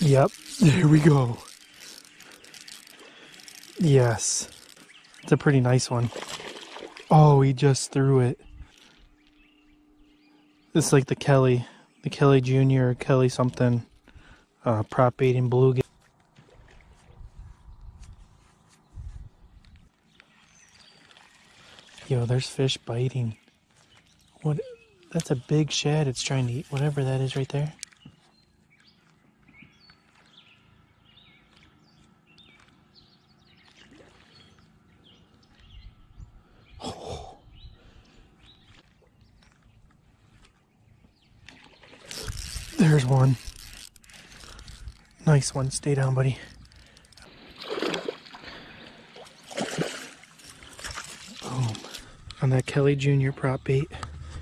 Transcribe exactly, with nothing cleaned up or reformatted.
Yep, there we go. Yes. It's a pretty nice one. Oh, he just threw it. It's like the Kelly, the Kelly Junior or Kelly something, uh, prop baiting bluegill. Yo, there's fish biting. What? That's a big shad. It's trying to eat whatever that is right there. Oh. There's one. Nice one. Stay down, buddy. Boom. On that Kelly Junior prop bait.